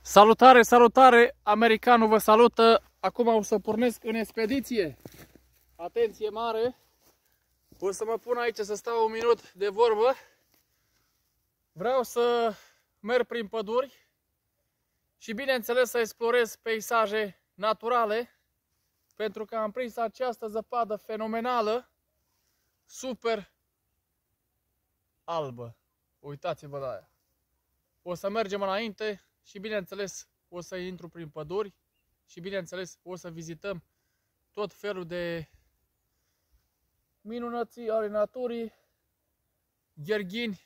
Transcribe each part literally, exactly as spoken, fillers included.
Salutare, salutare! Americanul vă salută! Acum o să pornesc în expediție. Atenție mare! O să mă pun aici să stau un minut de vorbă. Vreau să merg prin păduri și bineînțeles să explorez peisaje naturale, pentru că am prins această zăpadă fenomenală, super albă. Uitați-vă la ea. O să mergem înainte și bineînțeles o să intru prin păduri și bineînțeles o să vizităm tot felul de minunății ale naturii, gherghini,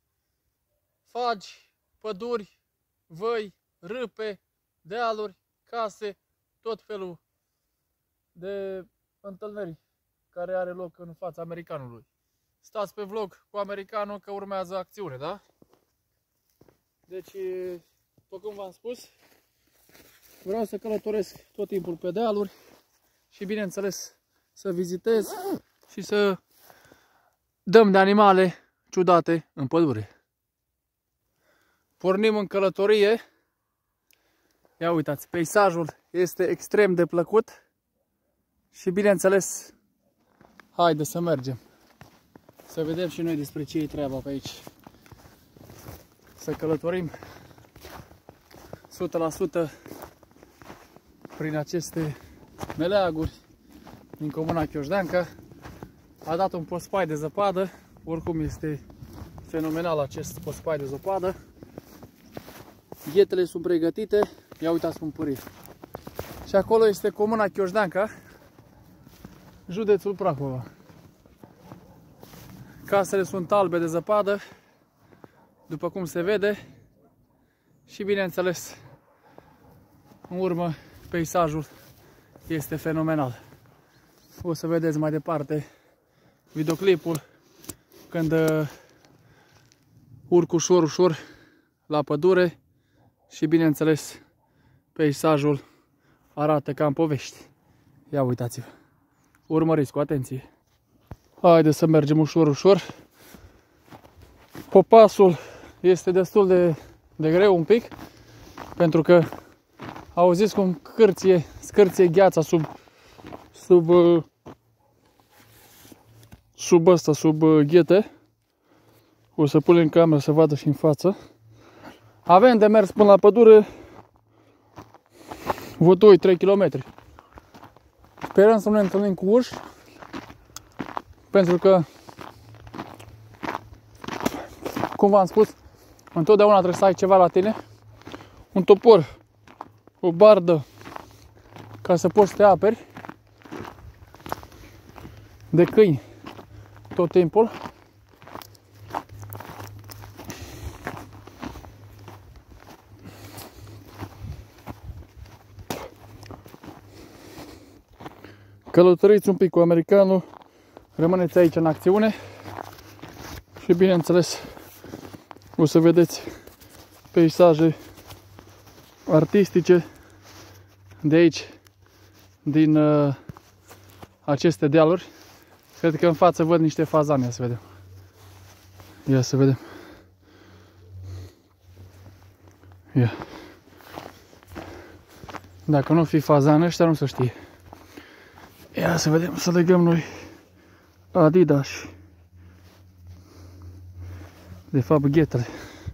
fagi, păduri, văi, râpe, dealuri, case, tot felul de întâlniri care are loc în fața americanului. Stați pe vlog cu americanul că urmează acțiune, da? Deci, după cum v-am spus, vreau să călătoresc tot timpul pe dealuri și bineînțeles să vizitez și să dăm de animale ciudate în pădure. Pornim în călătorie. Ia uitați, peisajul este extrem de plăcut și bineînțeles, haide să mergem. Să vedem și noi despre ce e treaba pe aici. Să călătorim o sută la sută prin aceste meleaguri din comuna Chiojdanca. A dat un pospai de zăpadă, oricum este fenomenal acest pospai de zăpadă. Ghetele sunt pregătite, ia uitați cum pârie. Și acolo este comuna Chiojdanca, județul Prahova. Casele sunt albe de zăpadă, după cum se vede, și bineînțeles, în urmă, peisajul este fenomenal. O să vedeți mai departe videoclipul când uh, urc ușor, ușor la pădure și bineînțeles, peisajul arată ca în povești. Ia uitați-vă, urmăriți cu atenție. Haideți să mergem ușor, ușor. Popasul este destul de, de greu un pic, pentru că auziți cum cârție, scârție gheața sub sub sub asta, sub ghete. O să punem camera să vadă și în față. Avem de mers până la pădure vreo doi trei kilometri. Sperăm să nu ne întâlnim cu urși, pentru că, cum v-am spus, întotdeauna trebuie să ai ceva la tine. Un topor, o bardă, ca să poți să te aperi de câini tot timpul. Călătoriți un pic cu americanul, rămâneți aici în acțiune și bineînțeles o să vedeți peisaje artistice de aici, din uh, aceste dealuri. Cred că în față văd niște fazani, ia să vedem. Ia să vedem. Ia. Dacă nu fi fazani ăștia, nu se știe. Ia să vedem, să legăm noi Adidas. De fapt, ghetele.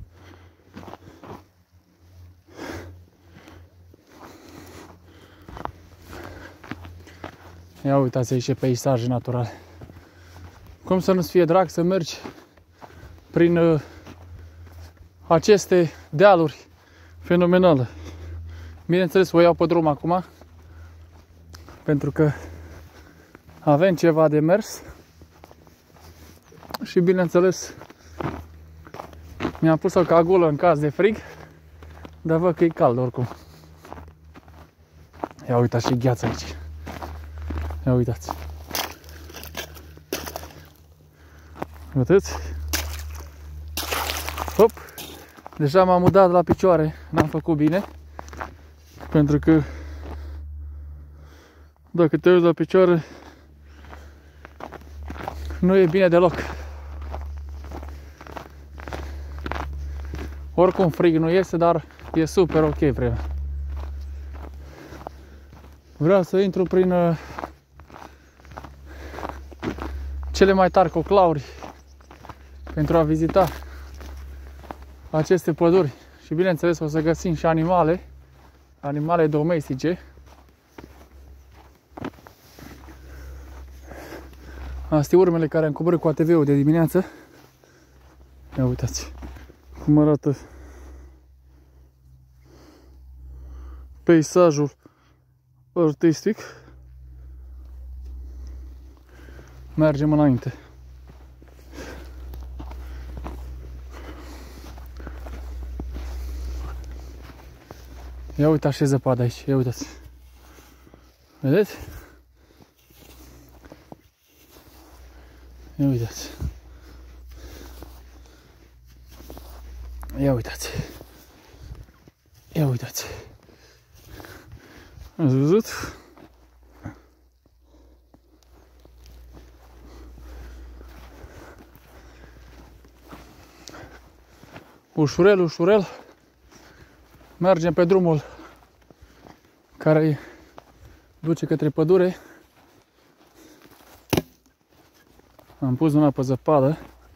Ia uitați aici ce peisaje naturale. Cum să nu-ți fie drag să mergi prin uh, aceste dealuri fenomenale. Bineînțeles, o iau pe drum acum, pentru că avem ceva de mers și bineînțeles mi-am pus o cagulă în caz de frig, dar văd că e cald oricum. Ia uitați și gheața aici. Ia uitați. Vedeți? Hop! Deja m-am mutat la picioare, n-am făcut bine, pentru că dacă te uiți la picioare nu e bine deloc. Oricum frig nu este, dar e super ok vremea. Vreau să intru prin uh, cele mai tari coclauri pentru a vizita aceste păduri și bineînțeles o să găsim și animale, animale domestice. Astea urmele care am coborât cu A T V-ul de dimineață. Ia uitați cum arată peisajul artistic. Mergem înainte. Ia uitați ce zăpadă aici, ia uitați. Vedeți? Ia uitați. Ia uitați. Ia uitați. Ați văzut? Ușurel, ușurel mergem pe drumul care duce către pădure. Am pus una pe zăpadă.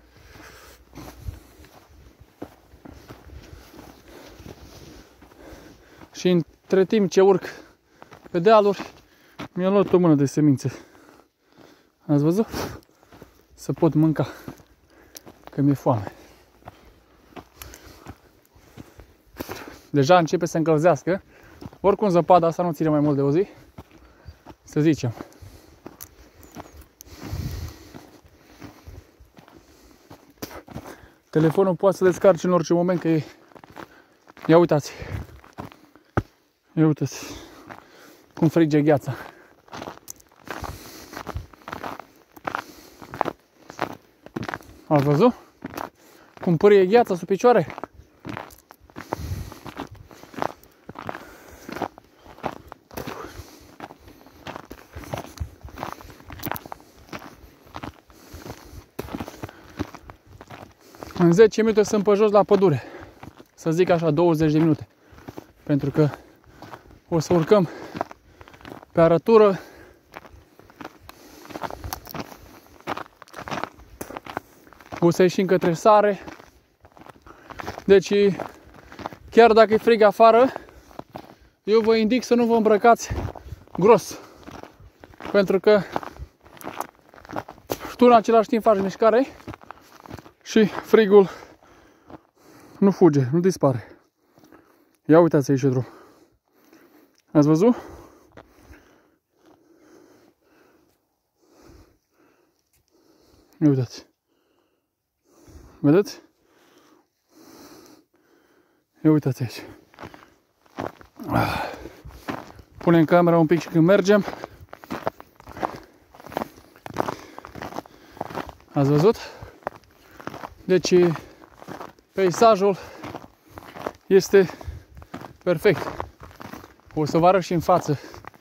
Și între timp ce urc pe dealuri, mi-am luat o mână de semințe. Ați văzut? Să pot mânca, că mi-e foame. Deja începe să încălzească. Oricum zăpada asta nu ține mai mult de o zi, să zicem. Telefonul poate să descarce în orice moment, că e... Ia uitați. Ia uitați cum frige gheața. Ați văzut? Cum pârie gheața sub picioare? În zece minute sunt pe jos la pădure. Să zic așa, douăzeci de minute. Pentru că o să urcăm pe arătură. O să ieșim către sare. Deci, chiar dacă e frig afară, eu vă indic să nu vă îmbrăcați gros. Pentru că tu în același timp faci mișcare și frigul nu fuge, nu dispare. Ia uitați aici drum. Ați văzut? Ia uitați. Vedeți? Ia uitați aici. Punem camera un pic și când mergem. Ați văzut? Deci peisajul este perfect. O să vă arăt și în față.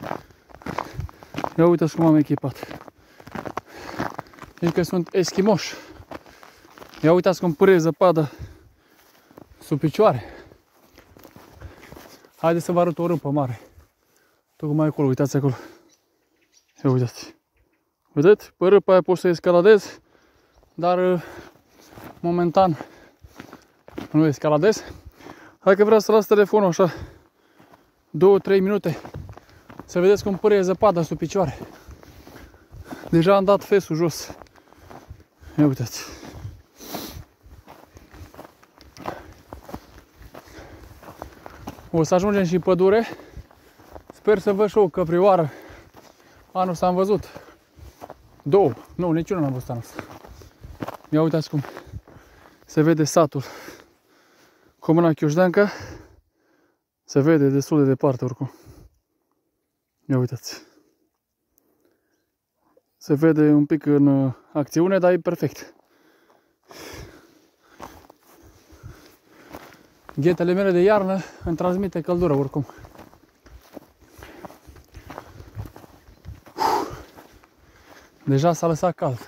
Ia uitați cum am echipat. Deci că sunt eschimoși. Ia uitați cum pârie zăpadă sub picioare. Haideți să vă arăt o râpă mare. Tocmai acolo, uitați acolo. Ia uitați. Vedeți? Pe râpa aia pot să escaladez, dar momentan nu escaladez. Dacă vreau să las telefonul așa două trei minute, să vedeți cum pârie zăpada sub picioare. Deja am dat fesul jos. Ia uitați. O să ajungem și în pădure. Sper să văd și o căprioară. Anul ăsta am văzut două. Nu, niciunul n-am văzut anul ăsta. Ia uitați cum se vede satul. Comuna Chiușdeanca se vede destul de departe oricum. Ia uitați. Se vede un pic în acțiune, dar e perfect. Ghetele mele de iarnă îmi transmite căldură oricum. Deja s-a lăsat cald.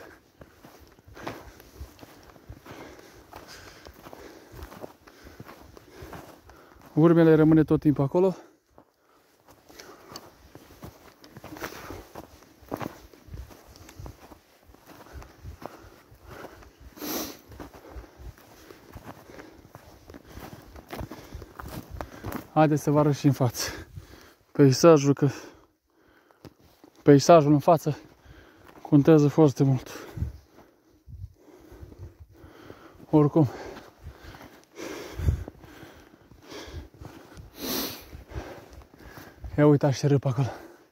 Urmele rămâne tot timpul acolo. Haideți să vă arăt și în față peisajul, că peisajul în față contează foarte mult. Oricum, ia uitați ce râp acolo.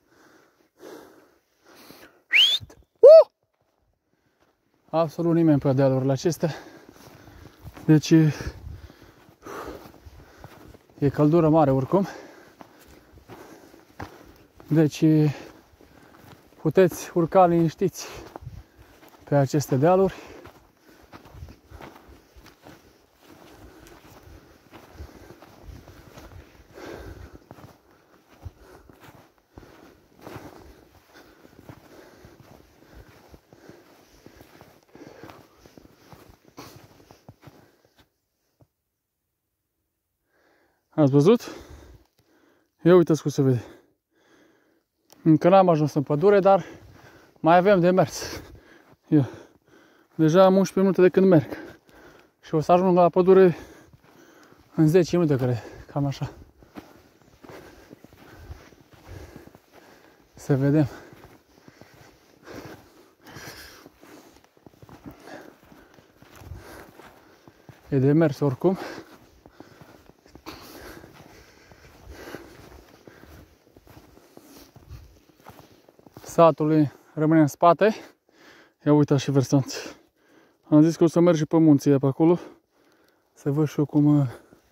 Uh! Absolut nimeni pe dealurile acestea. Deci e căldură mare oricum. Deci puteți urca liniștiți pe aceste dealuri. Ați văzut? Ia uitați cum se vede. Încă n-am ajuns în pădure, dar mai avem de mers. Ia. Deja am unsprezece minute de când merg. Și o să ajung la pădure în zece minute, cred. Cam așa. Să vedem. E de mers oricum. Satul rămâne în spate. Ia uitați și versanți. Am zis că o să merg și pe munții pe acolo. Să văd și eu cum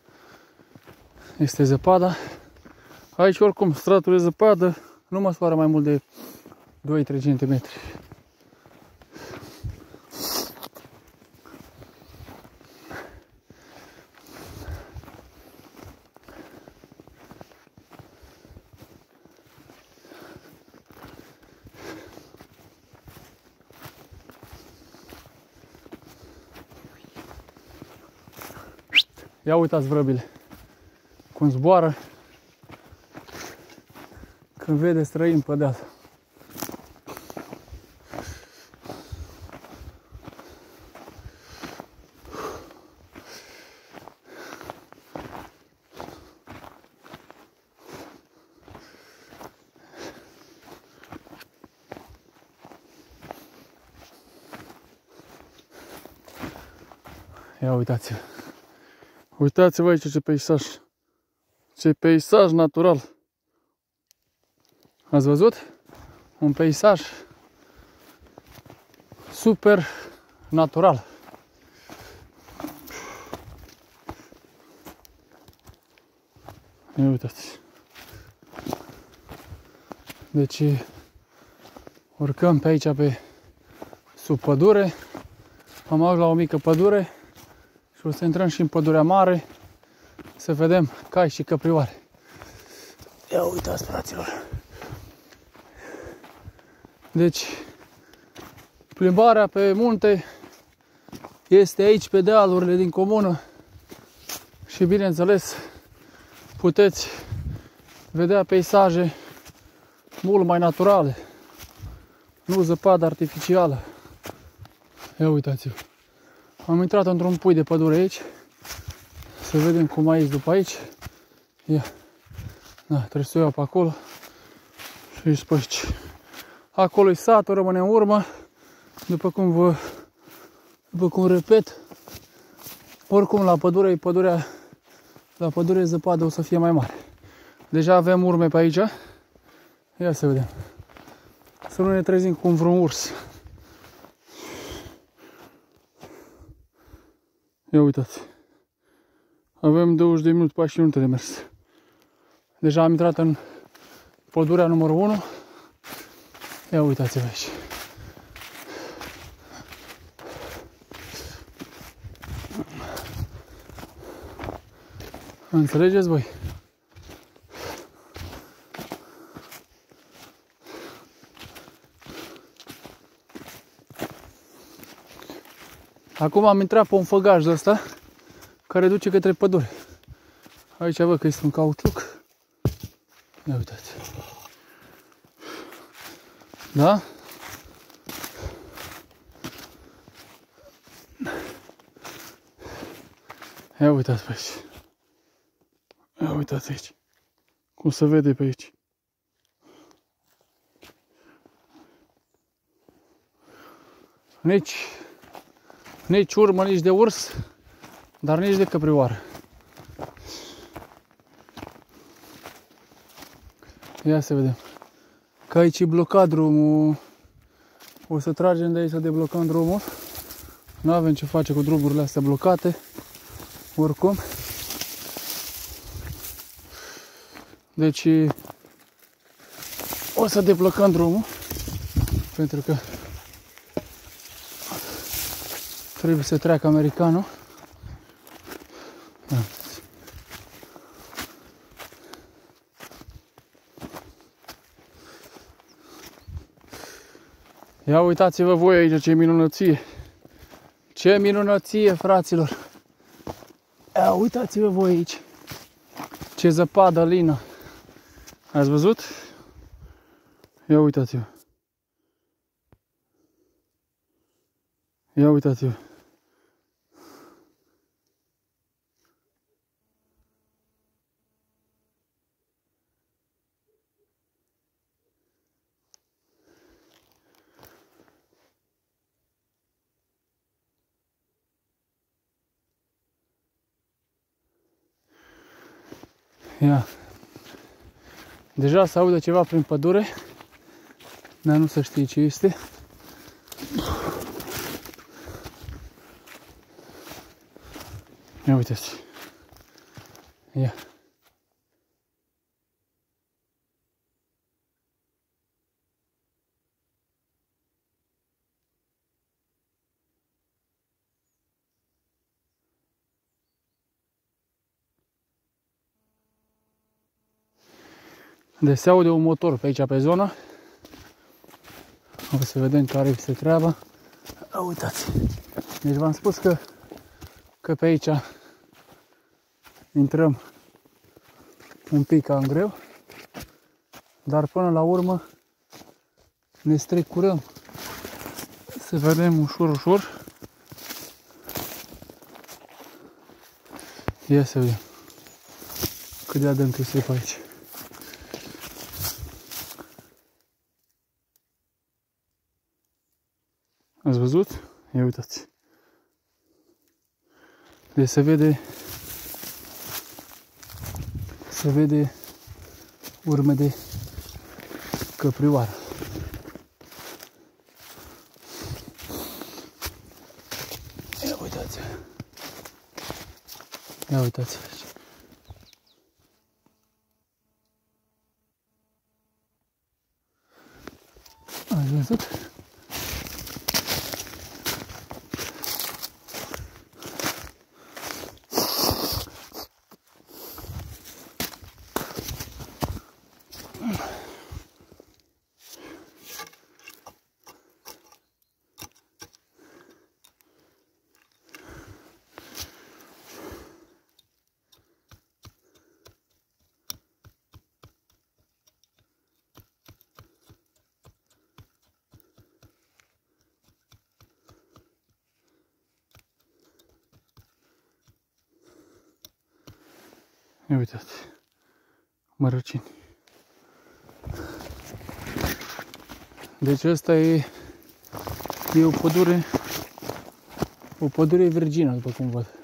este zăpada. Aici oricum stratul de zăpadă nu măsoară mai mult de doi trei centimetri. Ia uitați vrăbile cum zboară când vede străini pe deal. Ia uitați-vă. Uitați-vă aici ce peisaj. Ce peisaj natural. Ați văzut? Un peisaj super natural. Ia uitați. Deci urcăm pe aici pe sub pădure. Am ajuns la o mică pădure. Și o să intrăm și în pădurea mare să vedem cai și căprioare. Ia uitați, fraților. Deci, plimbarea pe munte este aici pe dealurile din comună și bineînțeles puteți vedea peisaje mult mai naturale, nu zăpadă artificială. Ia uitați-vă. Am intrat într-un pui de pădure aici. Să vedem cum mai ies după aici. Ia. Da, trebuie să o iau pe acolo. Și aici pe aici. Acolo e satul, rămâne în urmă. După cum vă după cum repet, oricum la pădure e pădurea la pădure zăpadă o să fie mai mare. Deja avem urme pe aici. Ia să vedem. Să nu ne trezim cu vreun urs. Ia uitați. Avem douăzeci de minute, paisprezece minute de mers. Deja am intrat în pădurea numărul unu. Ia uitați-vă aici. Înțelegeți voi? Acum am intrat pe un făgaș de ăsta care duce către pădure. Aici văd că este un cauciuc. Ia uitați. Da? Ia uitați pe aici. Ia uitați aici. Cum se vede pe aici. Nici, nici urmă, nici de urs, dar nici de căprioară. Ia să vedem. Că aici e blocat drumul. O să tragem de aici să deblocăm drumul. Nu avem ce face cu drumurile astea blocate. Oricum. Deci o să deblocăm drumul. Pentru că trebuie să treacă americanul. Da. Ia uitați-vă voi aici ce minunăție. Ce minunăție, fraților. Ia uitați-vă voi aici. Ce zăpadă lină. Ați văzut? Ia uitați-vă. Ia uitați-vă. Ia. Deja se aude ceva prin pădure, dar nu se știe ce este. Ia uitați. Ia. Deci se aude un motor pe aici pe zonă. O să vedem care este treaba. Uitați. Deci v-am spus că, că pe aici intrăm un pic cam greu. Dar până la urmă ne strecurăm. Să vedem ușor, ușor. Ia să vedem cât de adânc este pe aici. Ați văzut? Ia uitați. Deci se vede se vede urme de căprioară. Ia uitați. Ia uitați aici. Ați văzut? Ia uitați, mărăcini. Deci asta e, e o pădure, o pădure virgină, după cum văd.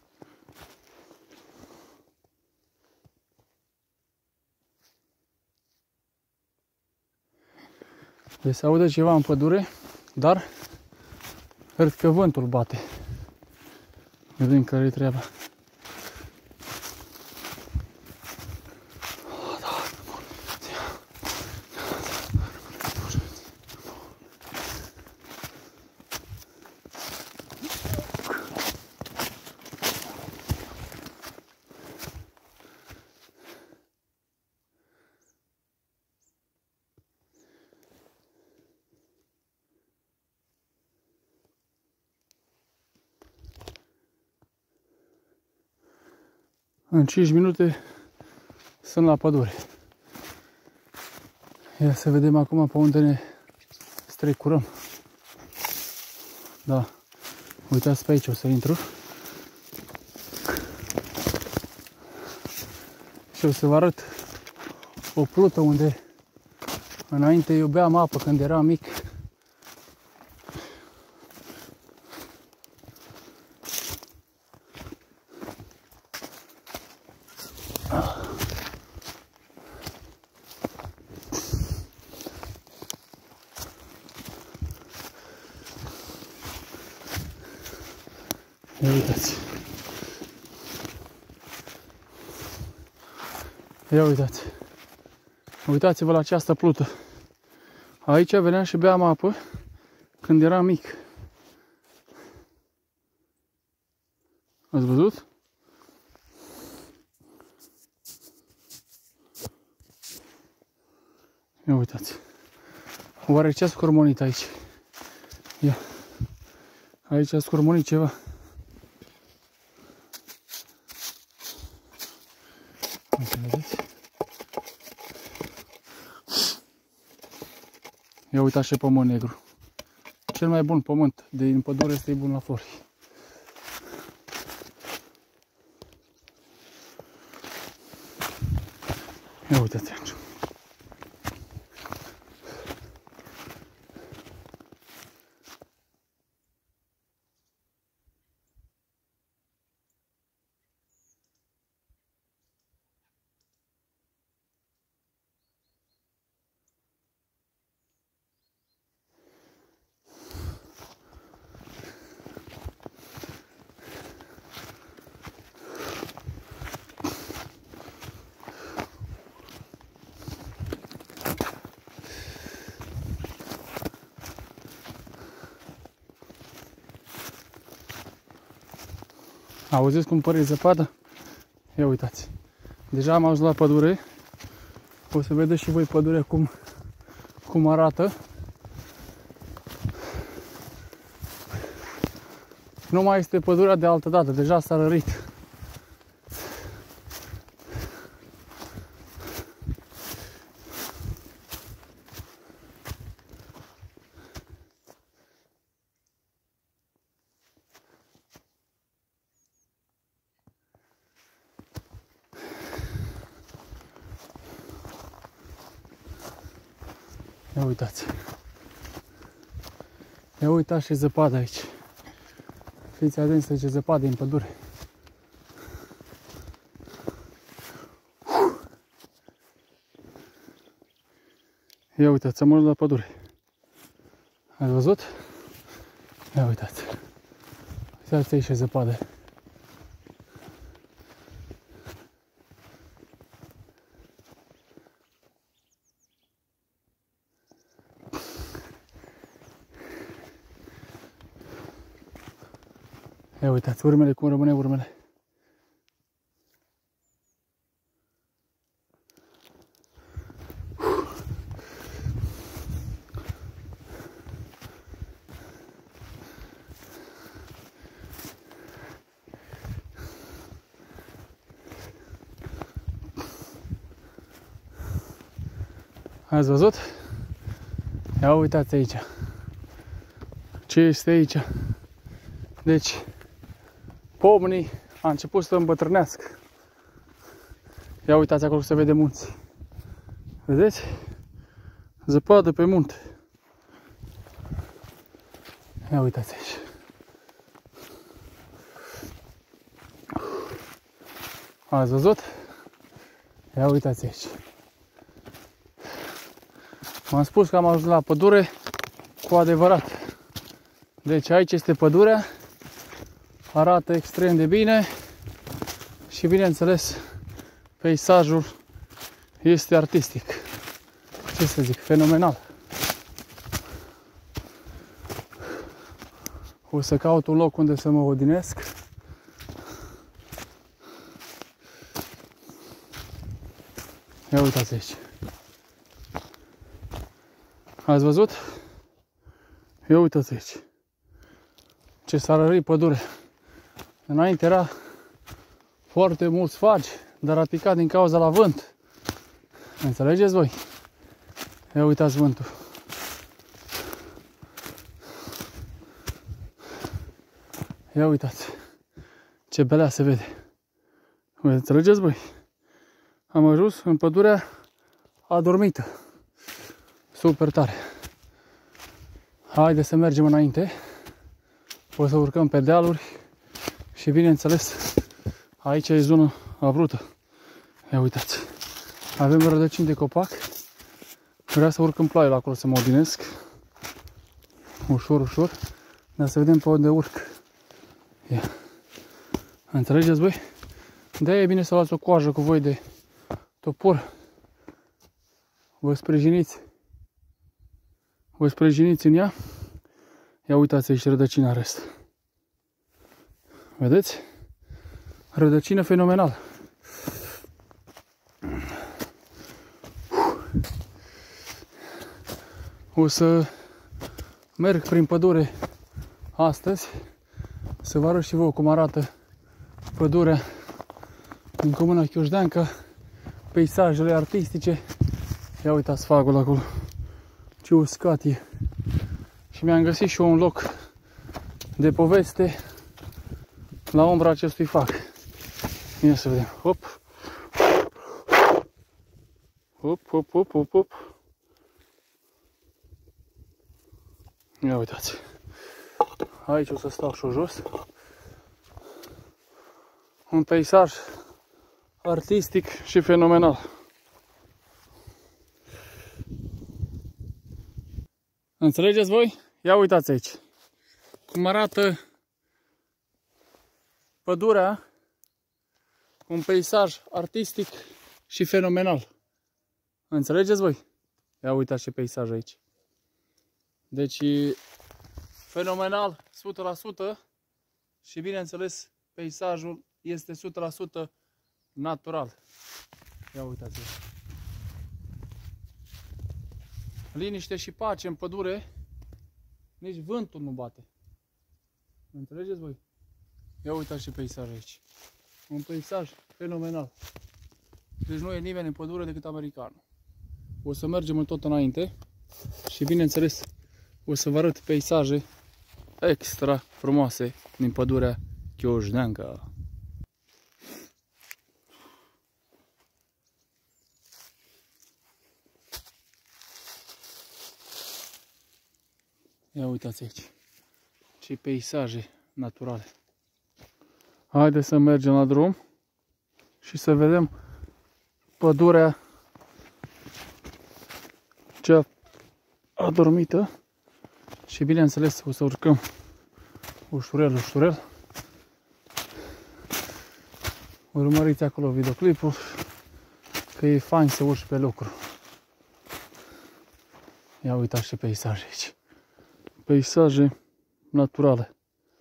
Deci se aude ceva în pădure, dar cred că vântul bate. Vedem care e treaba. În cinci minute sunt la pădure. Ia să vedem acum pe unde ne strecurăm. Da. Uitați pe aici, o să intru. Și o să vă arăt o plută unde înainte eu beam apă când eram mic. Ia uitați. Ia uitați. Uitați-vă la această plută. Aici veneam și beam apă când eram mic. Ați văzut? Ia uitați. Oare ce a scormonit aici? Ia. Aici a scormonit ceva. Uite, vedeți? Ia uitați și pământ negru. Cel mai bun pământ din pădure este bun la flori. Ia uitați aici. Auziți cum pare zăpadă? Ia uitați. Deja am ajuns la pădure. O să vedeți și voi pădurea cum, cum arată. Nu mai este pădurea de altă dată. Deja s-a rărit. Ia uitați. Ia uitați ce zăpadă aici. Fiți atenți la ce zăpadă în pădure. Ia uitați, am ajuns la pădure. Ați văzut? Ia uitați. Uitați aici ce zăpadă. Ia uitați, urmele, cum rămâne urmele. Ați văzut? Ia uitați aici. Ce este aici? Deci, pomnii a început să îmbătrânească. Ia uitați acolo, se vede munți. Vedeți? Zăpadă pe munte. Ia uitați aici. Ați văzut? Ia uitați aici. M-am spus că am ajuns la pădure cu adevărat. Deci aici este pădurea. Arată extrem de bine. Și bineînțeles, peisajul este artistic. Ce să zic, fenomenal. O să caut un loc unde să mă odinesc. Ia uitați aici. Ați văzut? Ia uitați aici. Ce s-a rărit pădure. Înainte era foarte mulți faci, dar a picat din cauza la vânt. Înțelegeți voi? Ia uitați vântul. Ia uitați ce belea se vede. Înțelegeți voi? Am ajuns în pădurea adormită. Super tare. Haideți să mergem înainte. O să urcăm pe dealuri și bineînțeles aici e zonă abruptă. Ia uitați. Avem rădăcini de copac. Vreau să urc în ploaie acolo să mă odinesc. Ușor, ușor. Dar să vedem pe unde urc. Ia. Înțelegeți voi? De-aia e bine să luați o coajă cu voi de topor. Vă sprijiniți. Vă sprijiniți în ea. Ia uitați aici rădăcina rest. Vedeți? Rădăcină fenomenală. O să merg prin pădure astăzi să vă arăt și vouă cum arată pădurea din comuna Chiojdeanca, peisajele artistice. Ia uitați fagul acolo, ce uscat e. Și mi-am găsit și eu un loc de poveste la umbra acestui fag. Ia să vedem. Hop. Hop, hop, hop, hop, hop. Ia uitați. Aici o să stau și jos. Un peisaj artistic și fenomenal. Înțelegeți voi? Ia uitați aici. Cum arată pădurea. Un peisaj artistic și fenomenal. Înțelegeți voi? Ia uitați ce peisaj aici. Deci, fenomenal, o sută la sută și bineînțeles, peisajul este o sută la sută natural. Ia uitați-vă. Liniște și pace în pădure, nici vântul nu bate. Înțelegeți voi? Ia uitați ce peisaj aici. Un peisaj fenomenal. Deci nu e nimeni în pădure decât americanul. O să mergem în tot înainte și bineînțeles o să vă arăt peisaje extra frumoase din pădurea Chiojdeanca. Ia uitați aici ce peisaje naturale. Haideți să mergem la drum și să vedem pădurea cea adormită. Și bineînțeles o să urcăm ușurel, ușurel. Urmăriți acolo videoclipul, că e fain să urci pe lucru. Ia uitați ce peisaje aici. Peisaje naturale.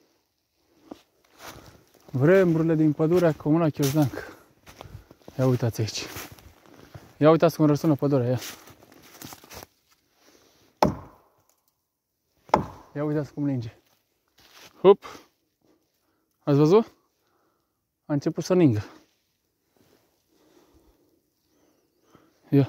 Vremurile din pădurea comuna Chiojdeanca. Ia uitați aici. Ia uitați cum răsună pădurea, ia. Ia uitați cum ninge. Hop. Ați văzut? A început să ningă. Ia.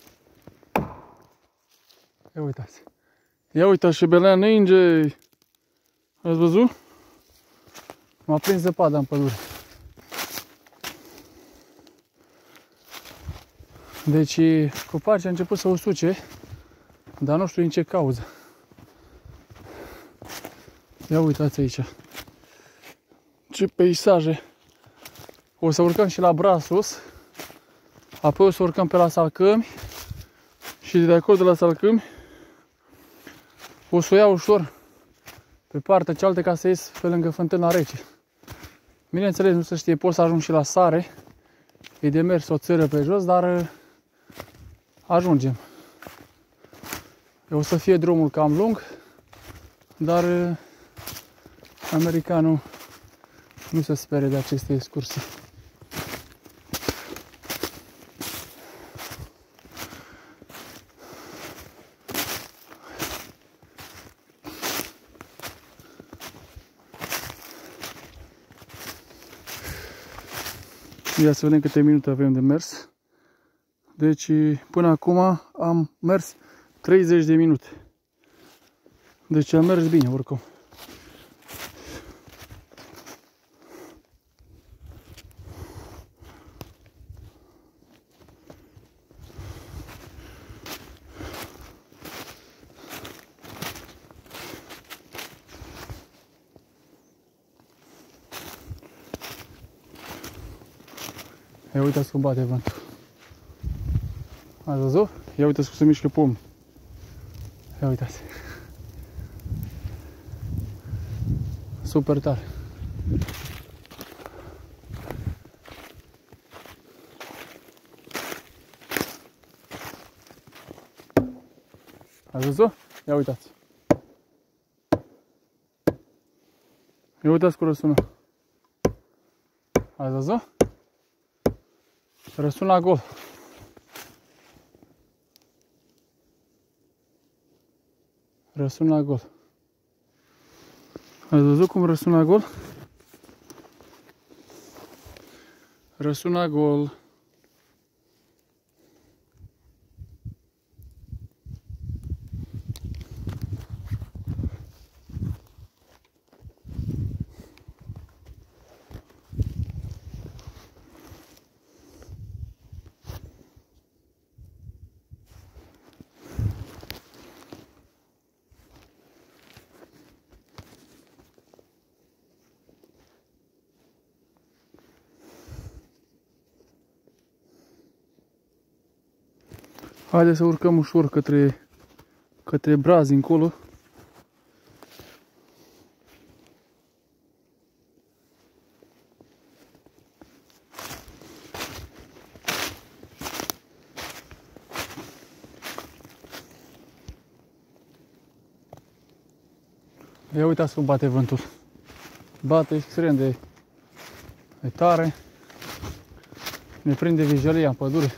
Ia uitați. Ia uitați ce belea ninge. Ați văzut? M-a prins zăpada în pădure. Deci copacii au început să usuce, dar nu știu din ce cauză. Ia uitați aici. Ce peisaje. O să urcăm și la Brasus. Apoi o să urcăm pe la Salcâmi. Și de acolo de la Salcâmi o să o iau ușor pe partea cealaltă ca să ies pe lângă Fântâna Rece. Bineînțeles, nu se știe, pot să ajung și la Sare. E de mers o țără pe jos, dar ajungem. O să fie drumul cam lung, dar americanul nu se sperie de aceste excursii. Ia să vedem câte minute avem de mers. Deci până acum am mers treizeci de minute. Deci am mers bine oricum. Ia uitați cum bate vântul. Ați văzut? Ia uitați cum se mișcă pomul. Ia uitați. Super tare. Ați văzut? Ia uitați. Ia uitați cum răsună. Ați văzut? Răsună la gol. Răsună la gol. Ați văzut cum răsună la gol? Răsună la gol. Haideți să urcăm ușor către, către brazi încolo. Ia uitați cum bate vântul. Bate extrem de, de tare. Ne prinde vijelia în pădure.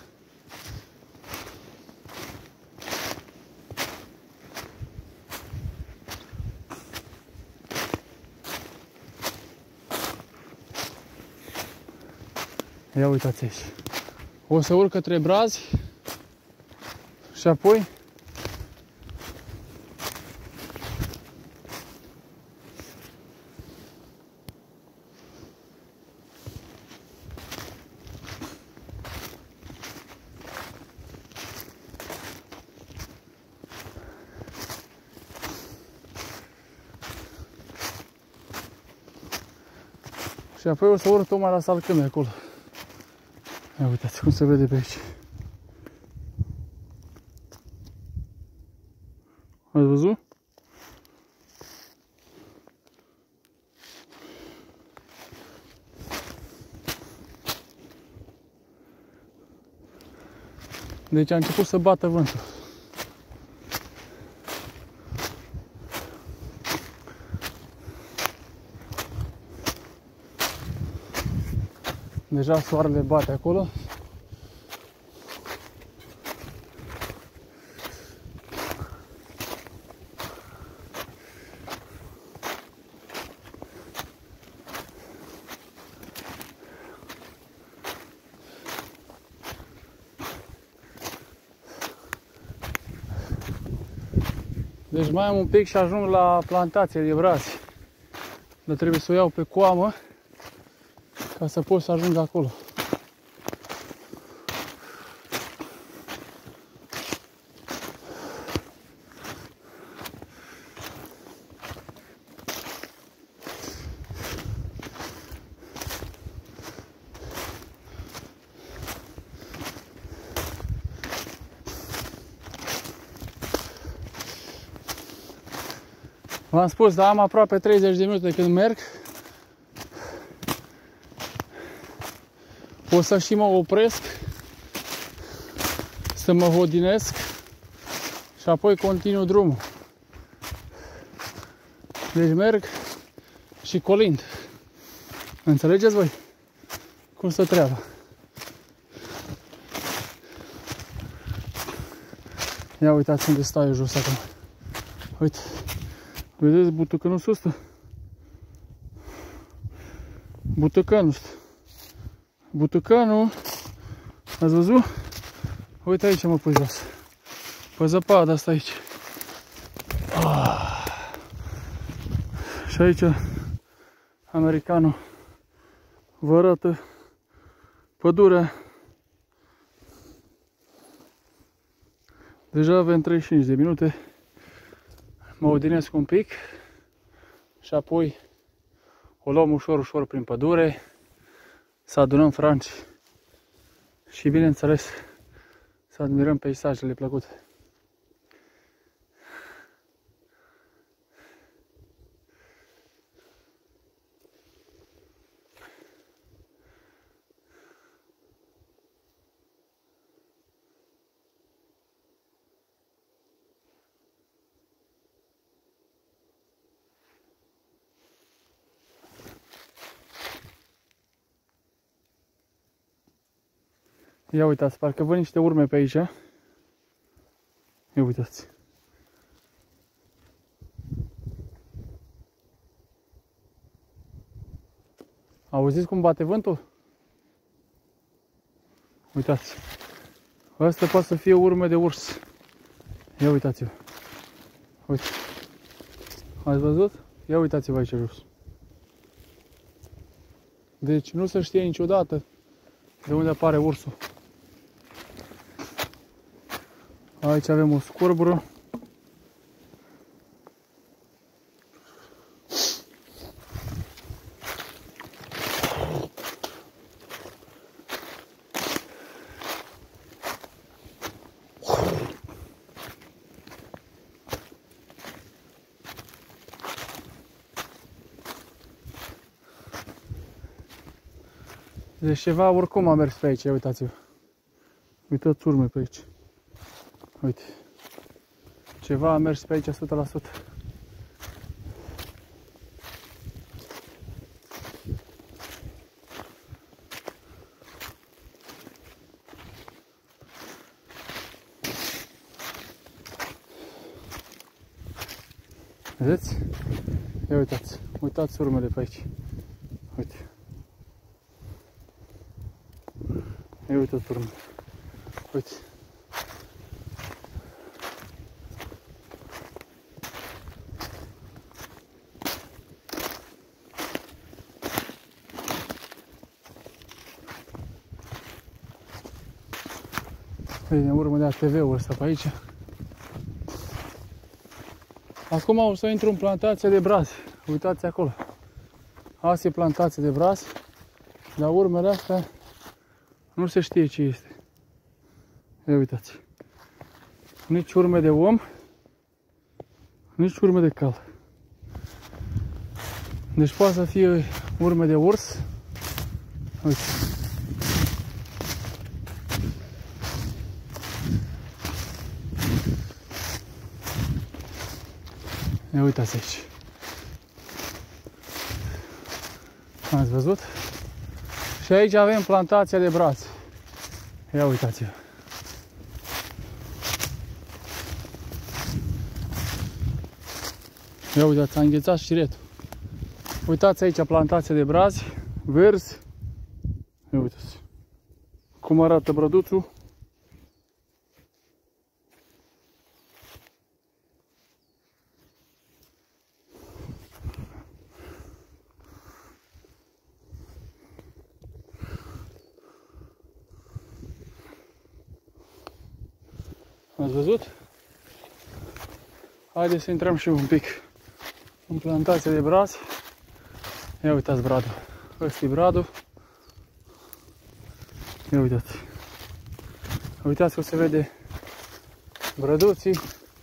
Ia uitați aici. O să urc către brazi și apoi și apoi o să urc tocmai la salcâme acolo. Ia uitați cum se vede pe aici. Ați văzut? Deci a început să bată vântul. Deja soarele bate acolo. Deci mai am un pic și ajung la plantația de brazi. Dar trebuie să o iau pe coamă ca să pot să ajung acolo. V-am spus, dar am aproape treizeci de minute când merg. O să și mă opresc, să mă hodinesc și apoi continuu drumul. Deci merg și colind. Înțelegeți voi cum stă treaba? Ia uitați unde stau eu jos acum. Uite. Vedeți butucănul sus? Butucănul ăsta. butucanul, ați văzut? Uite aici mă pui jos. Pe zăpadă asta aici. Ah. Și aici americanul vă arată pădurea. Deja avem treizeci și cinci de minute. Mă odinesc un pic și apoi o luăm ușor, ușor prin pădure, să adunăm franci și, bineînțeles, să admirăm peisajele plăcute. Ia uitați, parcă văd niște urme pe aici. Ia uitați. Auziți cum bate vântul? Uitați. Asta poate să fie urme de urs. Ia uitați-vă. Uite. Ați văzut? Ia uitați-vă aici jos. Deci nu se știe niciodată de unde apare ursul. Aici avem o scorbură. Deci ceva oricum a mers pe aici, uitați-vă. Uitați urme pe aici. Uite. Ceva a mers pe aici o sută la sută. Vedeți? Ia uitați. Uitați urmele pe aici. Uite. Ia uitați urmele. Uite. Vedem urmă de A T V-ul ăsta pe aici. Acum o să intru în plantația de brazi. Uitați acolo. Asta e plantația de brazi. Dar urmele astea nu se știe ce este. Ia uitați. Nici urme de om, nici urme de cal. Deci poate să fie urme de urs. Uite. Ia uitați aici. Ați văzut? Și aici avem plantația de brazi. Ia uitați-vă. Ia uitați, a înghețat șiretul. Uitați aici plantația de brazi, verzi. Ia uitați. Cum arată brăduțul. Ați văzut? Haideți să intrăm și un pic în plantația de brazi. Ia uitați bradul. Ăsta e bradul. Ia uitați. Uitați că se vede brăduții.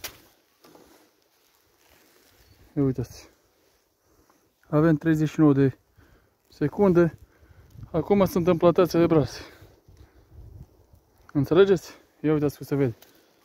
Ia uitați. Avem treizeci și nouă de secunde. Acum sunt în plantația de brazi. Înțelegeți? Ia uitați că se vede.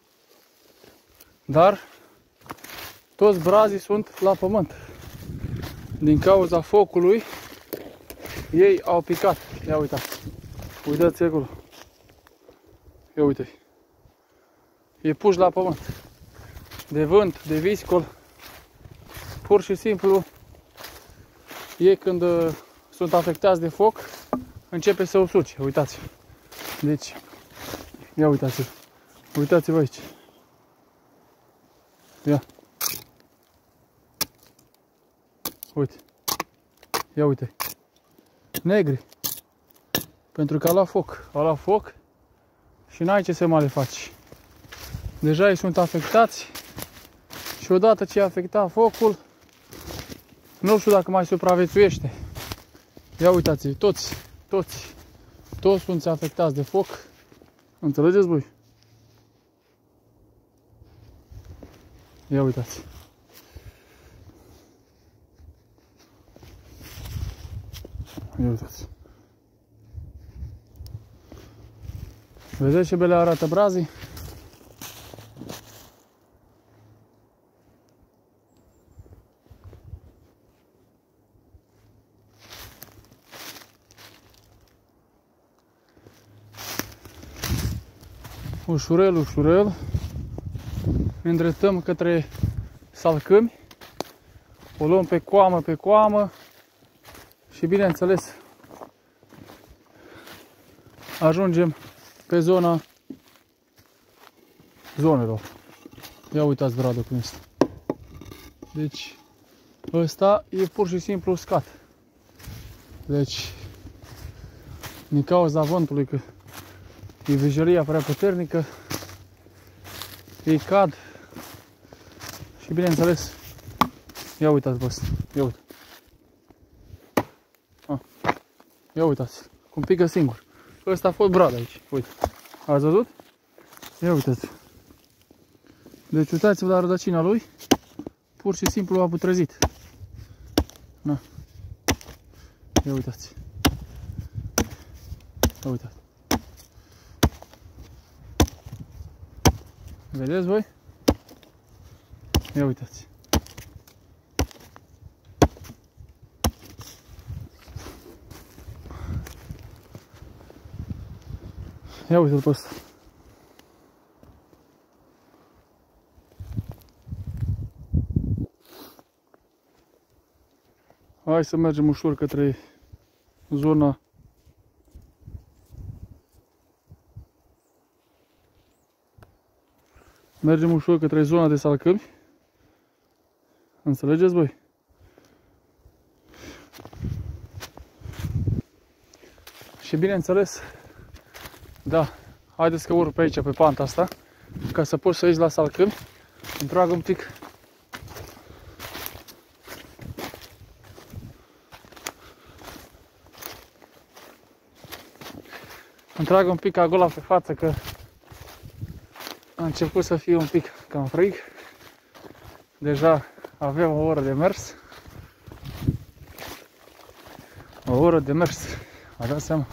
Dar toți brazii sunt la pământ. Din cauza focului, ei au picat. Ia uitați. Uitați acolo. Ia uite. E pus la pământ. De vânt, de viscol. Pur și simplu, ei când uh, sunt afectați de foc, începe să usuce. Uitați. Deci, ia uitați-vă. Uitați-vă aici. Ia. Uite. Ia uite. Negri. Pentru că a luat foc. A luat foc și n-ai ce să mai le faci. Deja ei sunt afectați și odată ce a afectat focul, nu știu dacă mai supraviețuiește. Ia uitați-vă, toți, toți, toți sunt afectați de foc. Înțelegeți voi? Ia uitați. Ia uitați. Vedeți ce bele arată brazii? Ușurel, ușurel ne îndreptăm către Salcâmi, o luăm pe coamă, pe coamă și bineînțeles ajungem pe zona zonelor. Ia uitați bradul cum este. Deci ăsta e pur și simplu uscat. Deci din cauza vântului, că e vijelia prea puternică, ei cad și bineînțeles, ia uitați vă asta, ia uite. Ah. Ia uitați, cum pică singur. Ăsta a fost brad aici, uite. Ați văzut? Ia uitați. Deci uitați-vă la rădăcina lui, pur și simplu a putrezit. Na. Ia uitați. Ia uitați. Vedeți voi? Ia uitați. Ia uite-l pe ăsta. Hai să mergem ușor către zona Mergem ușor către zona de Salcâmi. Înțelegeți voi? Și bineînțeles, da, haideți că urc pe aici, pe panta asta, ca să pot să ieși la Salcâmi. Îmi trag un pic Îmi trag un pic agola pe față, că a început să fie un pic cam frig. Deja avem o oră de mers. O oră de mers, a dat seama.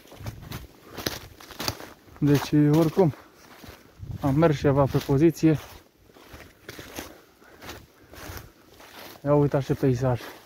Deci, oricum, am mers ceva pe poziție. Ia uitați ce peisaj.